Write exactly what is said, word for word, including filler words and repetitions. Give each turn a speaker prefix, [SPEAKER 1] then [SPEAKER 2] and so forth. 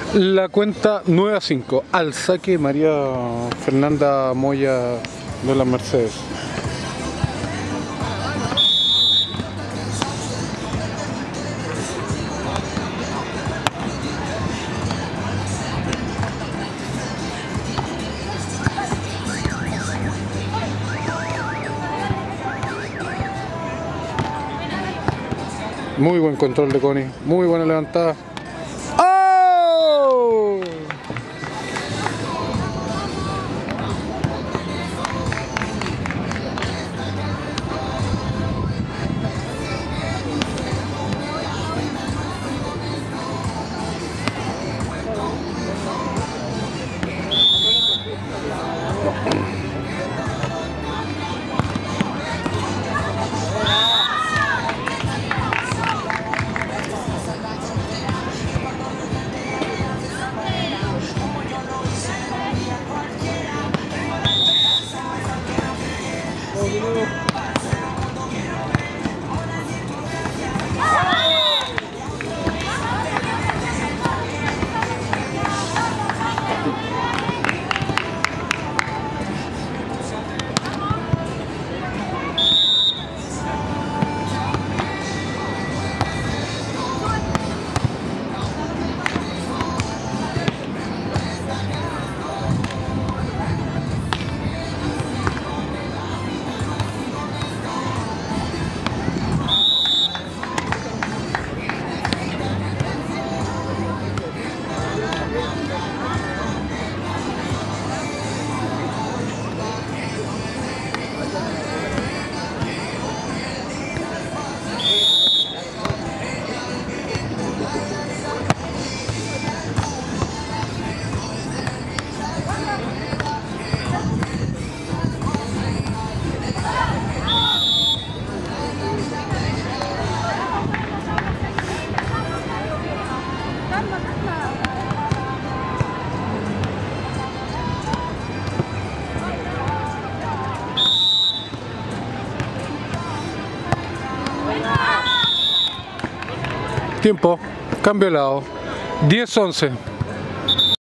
[SPEAKER 1] La cuenta nueve a cinco. Al saque María Fernanda Moya de las Mercedes. Muy buen control de Connie, muy buena levantada. ¡Oh! Tiempo, cambio de lado. diez once.